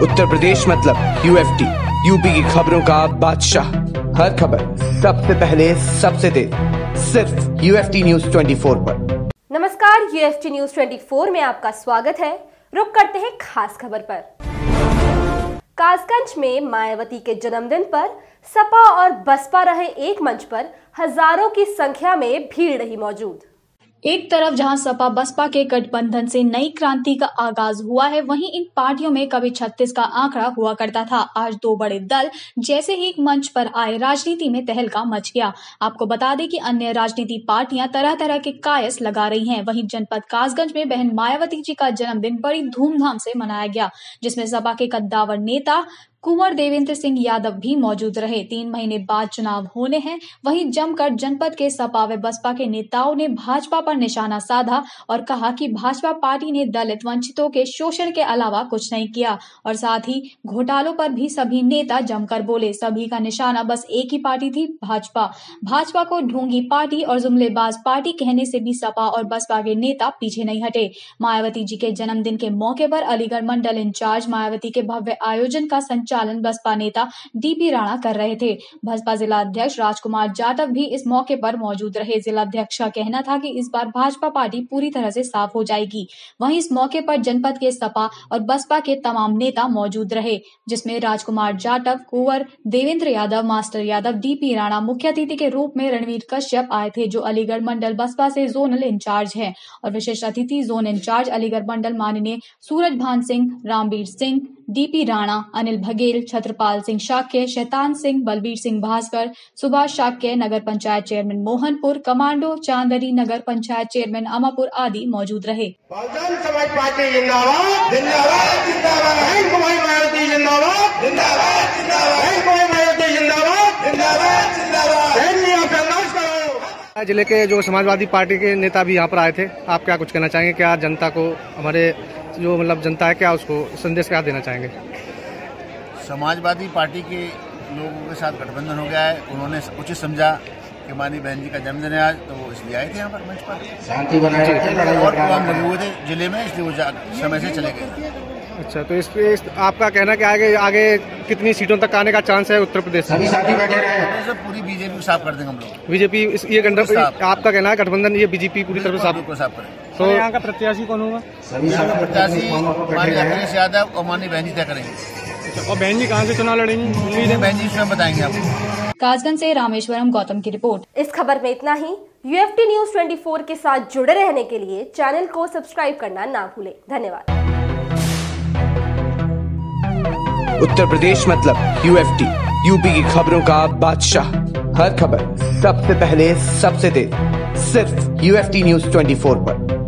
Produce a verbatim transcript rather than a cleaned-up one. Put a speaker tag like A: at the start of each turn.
A: उत्तर प्रदेश मतलब UFT, UP की खबरों का बादशाह। हर खबर सबसे पहले, सबसे तेज, सिर्फ यूएफटी न्यूज चौबीस पर।
B: नमस्कार, यूएफटी न्यूज चौबीस में आपका स्वागत है। रुक करते हैं खास खबर पर। कासगंज में मायावती के जन्मदिन पर सपा और बसपा रहे एक मंच पर हजारों की संख्या में भीड़ रही मौजूद।
C: एक तरफ जहां सपा बसपा के गठबंधन से नई क्रांति का आगाज हुआ है, वहीं इन पार्टियों में कभी छत्तीस का आंकड़ा हुआ करता था। आज दो बड़े दल जैसे ही एक मंच पर आए, राजनीति में तहलका मच गया। आपको बता दें कि अन्य राजनीति पार्टियां तरह तरह के कायस लगा रही हैं। वहीं जनपद कासगंज में बहन मायावती जी का जन्मदिन बड़ी धूमधाम से मनाया गया, जिसमें सपा के कद्दावर नेता कुंवर देवेंद्र सिंह यादव भी मौजूद रहे। तीन महीने बाद चुनाव होने हैं, वहीं जमकर जनपद के सपा व बसपा के नेताओं ने भाजपा पर निशाना साधा और कहा कि भाजपा पार्टी ने दलित वंचितों के शोषण के अलावा कुछ नहीं किया और साथ ही घोटालों पर भी सभी नेता जमकर बोले। सभी का निशाना बस एक ही पार्टी थी, भाजपा। भाजपा को ढोंगी पार्टी और जुमलेबाज पार्टी कहने से भी सपा और बसपा के नेता पीछे नहीं हटे। मायावती जी के जन्मदिन के मौके पर अलीगढ़ मंडल इंचार्ज मायावती के भव्य आयोजन का चालन बसपा नेता डीपी राणा कर रहे थे। बसपा जिला अध्यक्ष राजकुमार जाटव भी इस मौके पर मौजूद रहे। जिला अध्यक्ष का कहना था कि इस बार भाजपा पार्टी पूरी तरह से साफ हो जाएगी। वहीं इस मौके पर जनपद के सपा और बसपा के तमाम नेता मौजूद रहे, जिसमें राजकुमार जाटव, कुंवर देवेंद्र यादव, मास्टर यादव, डीपी राणा, मुख्य अतिथि के रूप में रणवीर कश्यप आए थे, जो अलीगढ़ मंडल बसपा से जोनल इंचार्ज है, और विशेष अतिथि जोन इंचार्ज अलीगढ़ मंडल माननीय सूरज भान सिंह, रामवीर सिंह, डीपी राणा, अनिल बघेल, छत्रपाल सिंह शाक्य, शैतान सिंह, बलबीर सिंह भास्कर, सुभाष शाक्य, नगर पंचायत चेयरमैन मोहनपुर, कमांडो चांदरी, नगर पंचायत चेयरमैन अमापुर आदि मौजूद रहे।
D: बहुजन समाज पार्टी जिंदाबाद, जिंदाबाद, जिंदाबाद, मायावती जिंदाबाद, जिंदाबाद, जिंदाबाद, मायावती जिंदाबाद, जिंदाबाद, जिंदाबाद।
E: जिले के जो समाजवादी पार्टी के नेता भी यहाँ पर आए थे, आप क्या कुछ कहना चाहेंगे? क्या जनता को, हमारे जो मतलब जनता है, क्या उसको संदेश क्या देना चाहेंगे?
F: समाजवादी पार्टी के लोगों के साथ गठबंधन हो गया है। उन्होंने उचित समझा कि मानी बहन जी का जन्मदिन है आज, तो वो इसलिए आए थे यहाँ पर मंच पर। शांति बनाए और प्रोग्राम लगे हुए थे जिले में, इसलिए वो समय से चले गए।
E: अच्छा, तो इस पे इस, आपका कहना कि आगे आगे कितनी सीटों तक आने का चांस है उत्तर प्रदेश में?
F: साथी बैठे रहे, पूरी बीजेपी को साफ कर देंगे हम लोग।
E: बीजेपी ये आपका कहना है गठबंधन ये बीजेपी पूरी तरह से साफ
F: को साफ करें।
E: तो यहाँ का प्रत्याशी कौन होगा?
F: यहाँ का प्रत्याशी माननीय अखिलेश यादव और माननीय बहन जी तय करेंगे।
E: और बहन जी कहाँ से चुनाव लड़ेंगी?
F: बहन जी स्वयं बताएंगे आपको।
C: कासगंज से रामेश्वरम गौतम की रिपोर्ट।
B: इस खबर में इतना ही। यूएफटी न्यूज चौबीस के साथ जुड़े रहने के लिए चैनल को सब्सक्राइब करना ना भूलें। धन्यवाद।
A: उत्तर प्रदेश मतलब यूएफटी, यूपी की खबरों का बादशाह। हर खबर सबसे पहले, सबसे तेज, सिर्फ यूएफटी न्यूज चौबीस पर।